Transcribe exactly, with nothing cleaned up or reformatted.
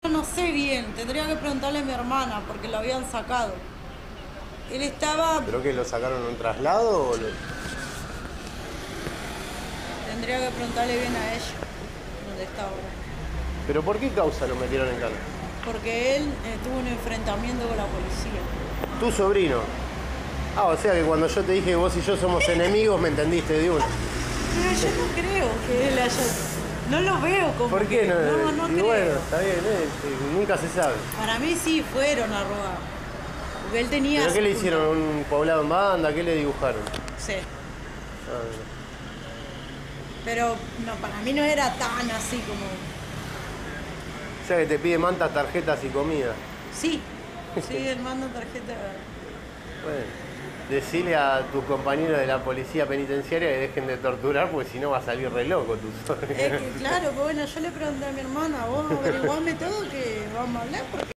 No sé bien, tendría que preguntarle a mi hermana porque lo habían sacado. Él estaba... ¿Pero que lo sacaron en un traslado o lo... Tendría que preguntarle bien a ella dónde está ahora. ¿Pero por qué causa lo metieron en cana? Porque él eh, tuvo un enfrentamiento con la policía. Tu sobrino. Ah, o sea que cuando yo te dije que vos y yo somos enemigos, me entendiste de una. Pero yo no creo que él haya... No lo veo como... ¿Por qué no? No, no y creo. bueno, está bien, ¿eh? Nunca se sabe. Para mí sí fueron a robar. Porque él tenía... ¿Pero qué le su- hicieron? ¿Un poblado en banda? ¿Qué le dibujaron? Sí. Ah, Pero no, para mí no era tan así como... o sea que te pide mantas, tarjetas y comida. Sí, sí, él manda tarjeta. Bueno, decile a tus compañeros de la policía penitenciaria que dejen de torturar porque si no va a salir re loco tu sobrino. Es que claro, pues bueno, yo le pregunté a mi hermana, vos averiguame todo que vamos a hablar porque...